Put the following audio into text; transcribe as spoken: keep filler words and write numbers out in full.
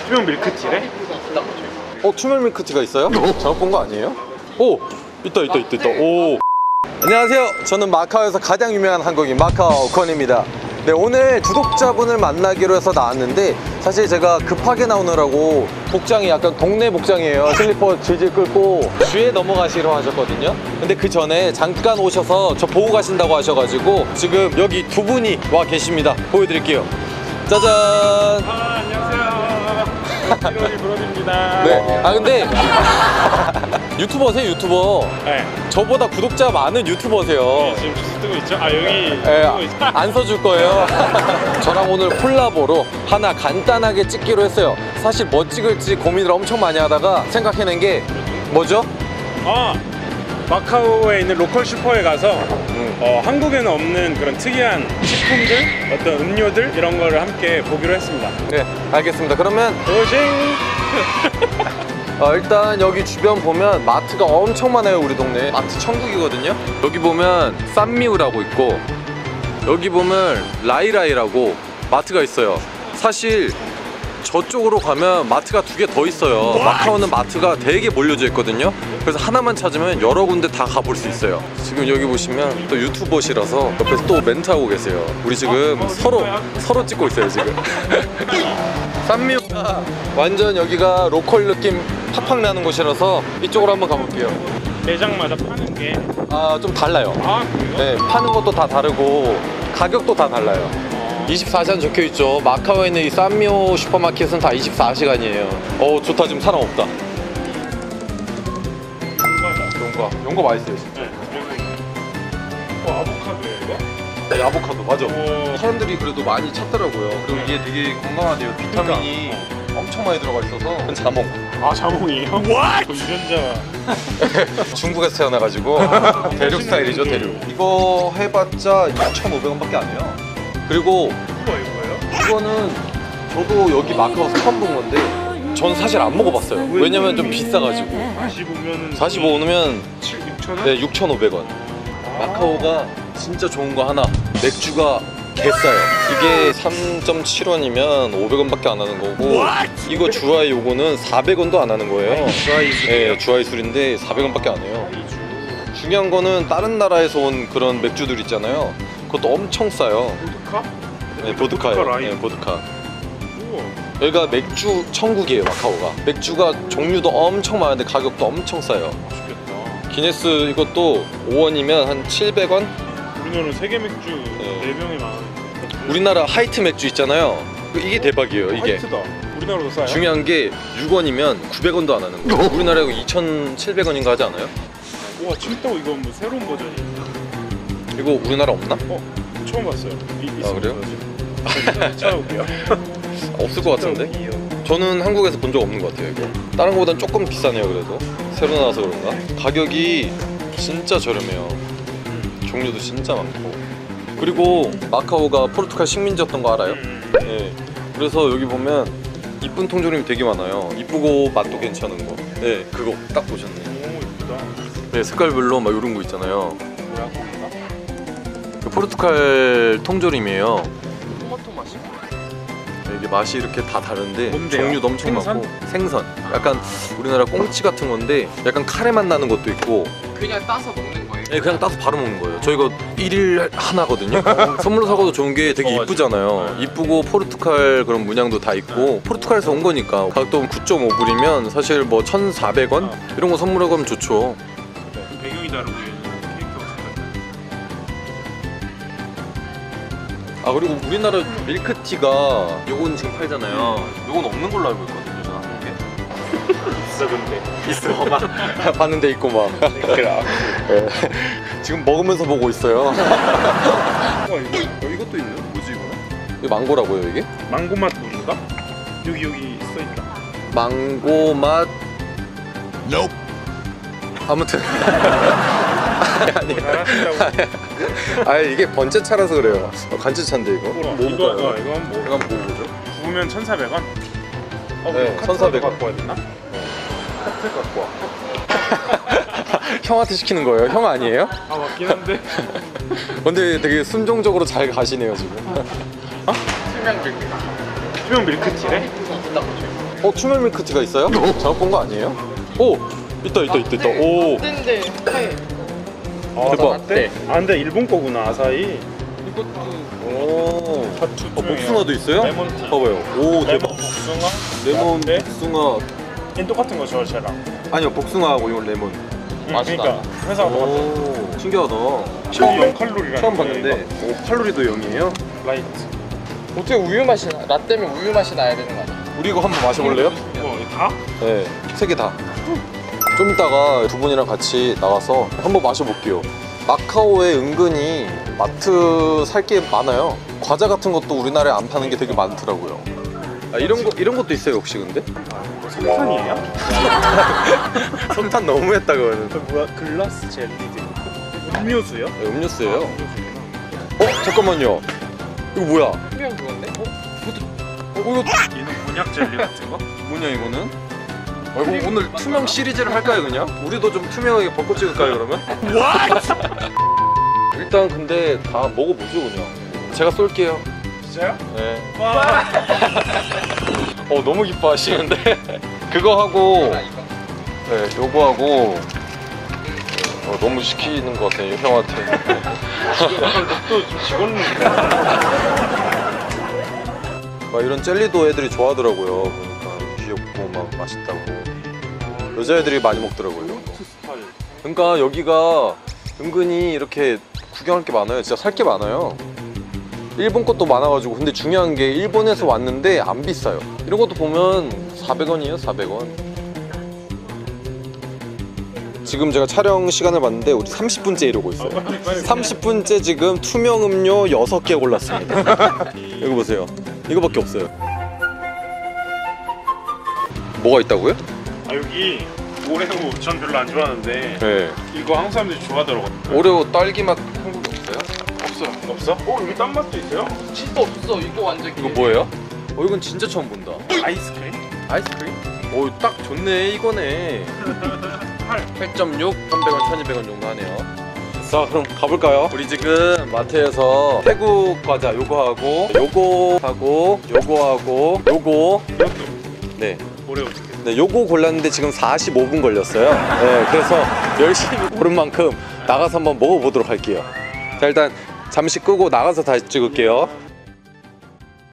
투명 밀크티래? 어? 투명 밀크티가 있어요? 잘못 본 거 아니에요? 오! 있다 있다 있다 있다. 오! 안녕하세요. 저는 마카오에서 가장 유명한 한국인 마카오 권입니다. 네, 오늘 구독자분을 만나기로 해서 나왔는데 사실 제가 급하게 나오느라고 복장이 약간 동네 복장이에요. 슬리퍼 질질 끌고 주에 넘어가시러 하셨거든요. 근데 그 전에 잠깐 오셔서 저 보고 가신다고 하셔가지고 지금 여기 두 분이 와 계십니다. 보여드릴게요. 짜잔! 아, 안녕하세요. 이러기 브로드입니다. 네. 아 근데 유튜버세요, 유튜버. 네. 저보다 구독자 많은 유튜버세요. 네, 지금 주스 뜨고 있죠? 아, 여기 네, 뜨고 있어. 안 써줄 거예요. 저랑 오늘 콜라보로 하나 간단하게 찍기로 했어요. 사실 뭐 찍을지 고민을 엄청 많이 하다가 생각해낸 게 뭐죠? 아, 마카오에 있는 로컬 슈퍼에 가서 음. 어, 한국에는 없는 그런 특이한 식품들, 어떤 음료들 이런 거를 함께 보기로 했습니다. 네, 알겠습니다. 그러면 도징! 어, 일단 여기 주변 보면 마트가 엄청 많아요. 우리 동네 마트 천국이거든요. 여기 보면 쌈미우라고 있고 여기 보면 라이라이라고 마트가 있어요. 사실 저쪽으로 가면 마트가 두 개 더 있어요. 마카오는 마트가 되게 몰려져 있거든요. 그래서 하나만 찾으면 여러 군데 다 가볼 수 있어요. 지금 여기 보시면 또 유튜버시라서 옆에서 또 멘트하고 계세요. 우리 지금 어, 어, 서로 진짜요? 서로 찍고 있어요 지금. 쌈미우가 완전 여기가 로컬 느낌 팍팍 나는 곳이라서 이쪽으로 한번 가볼게요. 매장마다 파는 게 아, 좀 달라요. 아, 그래요? 네, 파는 것도 다 다르고 가격도 다 달라요. 이십사 시간 적혀있죠. 마카오에 있는 이 쌈미오 슈퍼마켓은 다 이십사 시간이에요. 어, 좋다. 지금 사람 없다. 용과 용과 맛있어요 진짜. 네. 어, 아보카도예요 이거? 네, 아보카도 맞아. 오. 사람들이 그래도 많이 찾더라고요. 그리고 이게 되게 건강하대요. 비타민이 엄청 많이 들어가 있어서. 자몽. 아, 자몽이에요? What? 유전자. 중국에서 태어나가지고 대륙 스타일이죠. 대륙. 이거 해봤자 이천오백 원밖에 안 해요. 그리고 이거 이거예요? 이거는 저도 여기 마카오에서 처음 본 건데 전 사실 안 먹어봤어요. 왜냐면 좀 비싸가지고. 사십오면은 사십오 원이면 육천 원? 네, 육천오백 원. 마카오가 진짜 좋은 거 하나, 맥주가 개싸요. 이게 삼 점 칠 원이면 오백 원밖에 안 하는 거고 이거 주아이 요거는 사백 원도 안 하는 거예요. 주아이 술이에요? 네, 주아이 술인데 사백 원밖에 안 해요. 중요한 거는 다른 나라에서 온 그런 맥주들 있잖아요. 그것도 엄청 싸요. 보드카? 네, 보드카요. 라인. 네, 보드카. 우와. 여기가 맥주 천국이에요, 마카오가. 맥주가 종류도 엄청 많은데 가격도 엄청 싸요. 맛있겠다. 기네스 이것도 오 원이면 한 칠백 원? 우리나라는 세계 맥주 네. 네 병이 많으니까. 우리나라 하이트 맥주 있잖아요. 이게 대박이에요, 이게. 화이트다. 우리나라도 싸요? 중요한 게 육 원이면 구백 원도 안 하는 거예요. 우리나라 이거 이천칠백 원인가 하지 않아요? 우와, 칠다고 이거 뭐 새로운 버전이에요? 이거 우리나라 없나? 어? 처음 봤어요. 이, 아, 그래요? 찾아볼게요. 없을 것 같은데? 저는 한국에서 본 적 없는 것 같아요, 이거. 다른 거보단 조금 비싸네요, 그래도. 새로 나와서 그런가? 가격이 진짜 저렴해요. 종류도 진짜 많고. 그리고 마카오가 포르투갈 식민지였던 거 알아요? 네. 그래서 여기 보면 이쁜 통조림이 되게 많아요. 이쁘고 맛도 괜찮은 거. 네, 그거 딱 보셨네. 오, 이쁘다. 네, 색깔별로 막 이런 거 있잖아요. 뭐야, 고기가? 그 포르투갈 통조림이에요. 토마토 맛이? 이게 맛이 이렇게 다 다른데 뭔데요? 종류도 엄청 생선? 많고 생선. 약간 우리나라 꽁치 같은 건데 약간 카레 맛 나는 것도 있고. 그냥 따서 먹는 거예요? 네, 그냥 따서 바로 먹는 거예요. 저 이거 일일 하나거든요. 선물로 사고도 좋은 게 되게 어, 이쁘잖아요. 이쁘고 포르투갈 그런 문양도 다 있고 포르투갈에서 온 거니까 가격도 구 점 오 불이면 사실 뭐 천사백 원 이런 거 선물하고 하면 좋죠. 배경이 다르고 캐릭터가 색깔. 아, 그리고 우리나라 밀크티가 요건 지금 팔잖아요. 요건 없는 걸로 알고 있거든요, 저는 한국에. 있어, 근데. 있어. 막 봤는데 있고 막. 그래. 네. 지금 먹으면서 보고 있어요. 우와, 이거. 어, 이것도 있네. 뭐지 이거? 이거 망고라고요, 이게? 망고 맛 우유인가? 여기, 여기 써있다. 망고 맛. Nope. 아무튼. 아니, 잘하신다고. 아, 이게 번째차라서 그래요. 어, 간째차인데 이거. 이거, 뭐 이거, 볼까요? 어, 이거 한번 이거 한번 먹어보죠. 구우면 천사백 원? 어, 네, 이거 천사백 원. 갖고 와야 되나? 카트 갖고 와. 형한테 시키는 거예요? 형 아니에요? 아, 맞긴 한데. 근데 되게 순종적으로 잘 가시네요 지금. 투명 밀크티래? 어, 투명 밀크티가 있어요? 잘못 본 거 아니에요? 오! 있다 있다 있다 있다. 오! 라떼인데 카페. 아, 대박. 라떼? 아 근데 일본 거구나 아사히. 이것도 오! 샤추 어, 복숭아도 있어요? 레몬티. 봐봐요. 오, 대박. 레몬 복숭아. 레몬, 라떼? 복숭아. 얜 똑같은 거죠 쟤랑. 아니요, 복숭아하고 이건 레몬. 응, 맛있다. 그러니까 회사가 똑같아. 오, 신기하다. 처음 영 칼로리라는 처음 거예요, 봤는데, 오, 칼로리도 영이에요? 이거. 라이트. 어떻게 우유 맛이 나? 라떼면 우유 맛이 나야 되는 거 아니야? 우리 이거 한번 마셔볼래요? 뭐 이거 다? 네, 세 개 다. 좀 이따가 두 분이랑 같이 나가서 한번 마셔볼게요. 마카오에 은근히 마트 살 게 많아요. 과자 같은 것도 우리나라에 안 파는 게 되게 많더라고요. 아, 이런 거 이런 것도 있어요, 혹시 근데? 석탄이에요? 석탄 너무했다 그거는. 저 뭐야 글라스 젤리드. 음료수요? 네, 음료수예요. 어, 잠깐만요. 이거 뭐야? 어, 특이한 그건데? 이거 얘는 곤약 젤리 같은 거? 뭐냐 이거는? 어, 이거 오늘 투명 시리즈를 할까요 그냥? 우리도 좀 투명하게 벚꽃 찍을까요 그러면? 일단 근데 다 먹어보죠 그냥. 제가 쏠게요. 진짜요? 네. 와. 어 너무 기뻐하시는데? 그거 하고 아, 이거. 네 요거 하고 어, 너무 시키는 것 같아요 형한테. 또좀 직원. 막 이런 젤리도 애들이 좋아하더라고요. 보니까 귀엽고 막 맛있다고 여자애들이 많이 먹더라고요. 스타일. 그러니까 여기가 은근히 이렇게 구경할 게 많아요. 진짜 살 게 많아요. 일본 것도 많아가지고. 근데 중요한 게 일본에서 왔는데 안 비싸요. 이런 것도 보면 사백 원이에요 사백 원. 지금 제가 촬영 시간을 봤는데 우리 삼십 분째 이러고 있어요. 삼십 분째 지금 투명 음료 여섯 개 골랐습니다. 이거 보세요. 이거밖에 없어요. 뭐가 있다고요? 아 여기 오레오 전 별로 안 좋아하는데 네. 이거 한국 사람들이 좋아하더라고요. 오레오 딸기 맛 한국에 없어요? 없어요. 없어? 어 여기 딴 맛도 있어요? 진짜 없어. 이거 완전. 이거 뭐예요? 어 이건 진짜 처음 본다. 아이스크림? 아이스크림? 오 딱 좋네 이거네. 팔 점 육, 천백 원, 천이백 원 정도 하네요. 자 그럼 가볼까요? 우리 지금 마트에서 태국 과자 요거 하고 요거 하고 요거 하고 요거 이것도 네. 오레오 두 개. 네, 요거 골랐는데 지금 사십오 분 걸렸어요. 네, 그래서 열심히 고른 만큼 나가서 한번 먹어보도록 할게요. 자 일단 잠시 끄고 나가서 다시 찍을게요.